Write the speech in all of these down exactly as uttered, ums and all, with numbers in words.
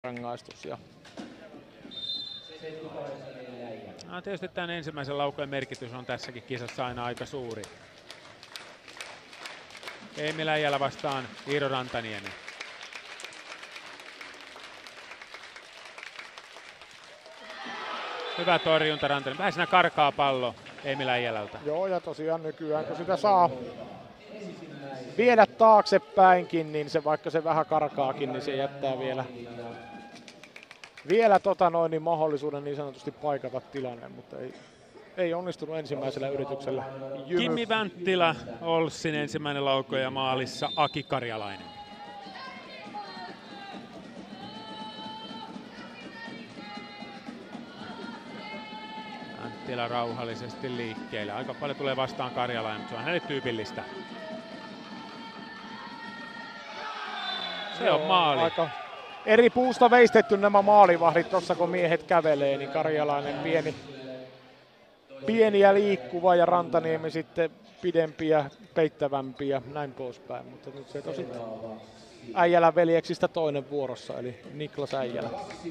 rangaistus. Ja no, tietysti tämän ensimmäisen laukojen merkitys on tässäkin kisassa aina aika suuri. Emil Äijälä vastaan Iiro Rantaniemi. Hyvä torjunta Rantaniemi. Vähän siinä karkaa pallo Emil Äijälältä. Joo, ja tosiaan nykyään kun sitä saa viedä taaksepäinkin, niin se, vaikka se vähän karkaakin, niin se jättää vielä, vielä tota noin, niin mahdollisuuden niin sanotusti paikata tilanne, mutta ei, ei onnistunut ensimmäisellä yrityksellä. Jymy. Kimmi Vänttila, Olssin ensimmäinen laukoja maalissa, Aki Karjalainen. Vänttila rauhallisesti liikkeelle. Aika paljon tulee vastaan Karjalainen, mutta se on hänelle tyypillistä. Se Joo, on maali. Aika eri puusta veistetty nämä maalivahdit tuossa kun miehet kävelee, niin Karjalainen pieni, pieni ja liikkuva ja Rantaniemi sitten pidempiä, peittävämpiä, näin poispäin. Mutta nyt se tosi Äijälän veljeksistä toinen vuorossa, eli Niklas Äijälä.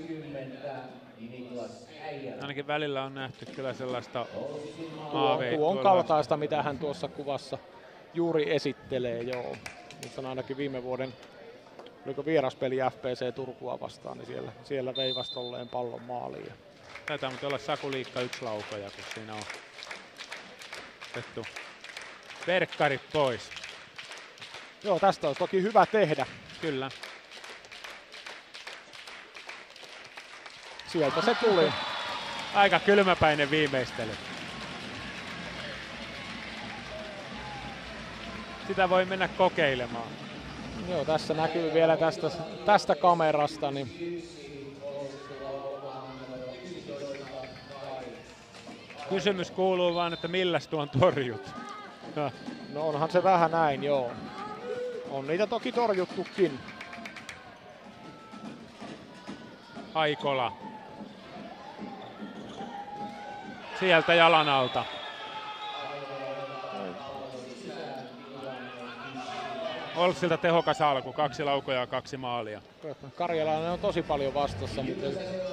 Ainakin välillä on nähty kyllä sellaista maaveittua. Tuo on kaltaista, mitä hän tuossa kuvassa juuri esittelee, joo. Nyt on ainakin viime vuoden, oliko vieraspeli F P C Turkua vastaan, niin siellä, siellä veivasi tolleen pallon maaliin. Taitaa mutta olla Saku Liikka yksi laukoja, kun siinä on otettu verkkarit pois. Joo, tästä olisi toki hyvä tehdä. Kyllä. Sieltä se tuli. Aika kylmäpäinen viimeistely. Sitä voi mennä kokeilemaan. Joo, tässä näkyy vielä tästä, tästä kamerasta. Niin kysymys kuuluu vaan, että milläs tuon torjut? No onhan se vähän näin, joo. On niitä toki torjuttukin. Aikola. Sieltä jalan alta. Olssilta tehokas alku, kaksi laukoja ja kaksi maalia. Karjalainen on tosi paljon vastassa, mutta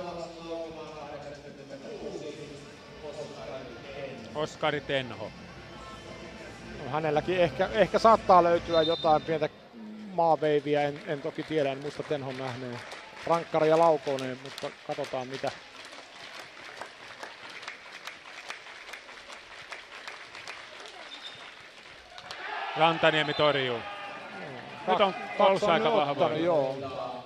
Oskari Tenho. No, hänelläkin ehkä, ehkä saattaa löytyä jotain pientä maaveiviä, en, en toki tiedä, en muista Tenhon nähneen. Rankkari ja Laukonen, mutta katsotaan mitä. Rantaniemi torjuu. No, nyt on Ols aika vahva. Joo.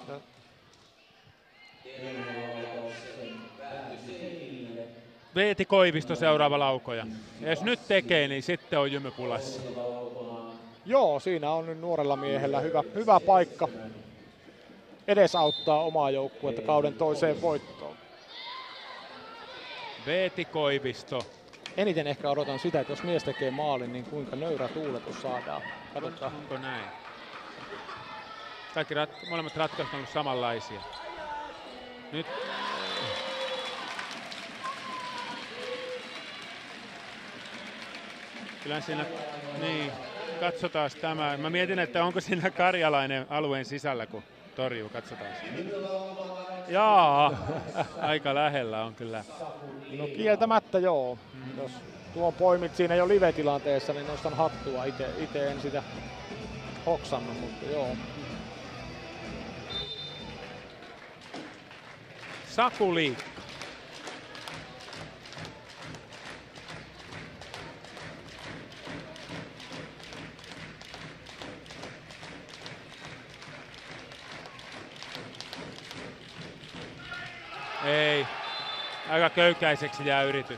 Veeti Koivisto seuraava laukoja. Ja jos nyt tekee, niin sitten on jymy pulassa. Joo, siinä on nyt nuorella miehellä hyvä, hyvä paikka edesauttaa omaa joukkuetta kauden toiseen voittoon. Veeti Koivisto. Eniten ehkä odotan sitä, että jos mies tekee maalin, niin kuinka nöyrä tuuletus saadaan. Katsotaan. Onko näin? Kaikki rat- molemmat ratkaisut on ollut samanlaisia. Nyt kyllä siinä, niin, katsotaan tämä. Mä mietin, että onko siinä Karjalainen alueen sisällä, kun torjuu. Katsotaan. Jaa, aika lähellä on kyllä. No kieltämättä joo. Mm. Jos tuon poimit siinä jo live-tilanteessa, niin nostan hattua. Ite, ite en sitä hoksannut, mutta joo. Saku Liikka. Ei. Aika köykäiseksi jää yritys.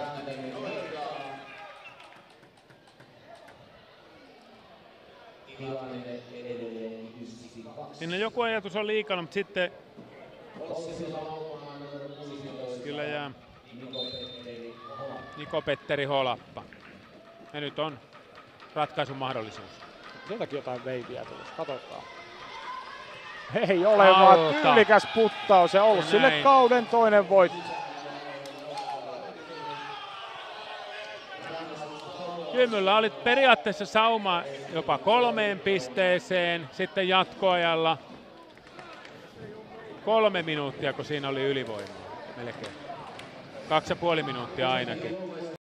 Siinä joku ajatus on liikana, mutta sitten kyllä jää Niko-Petteri Holappa. Ja nyt on ratkaisun mahdollisuus. Sieltäkin jotain veiviä tulisi, katsotaan. Ei ole vaan tyylikäs puttaus ja ollut sille kauden toinen voitto. Jymyllä oli periaatteessa sauma jopa kolmeen pisteeseen sitten jatkoajalla. kolme minuuttia, kun siinä oli ylivoimaa melkein. Kaksi ja puoli minuuttia ainakin.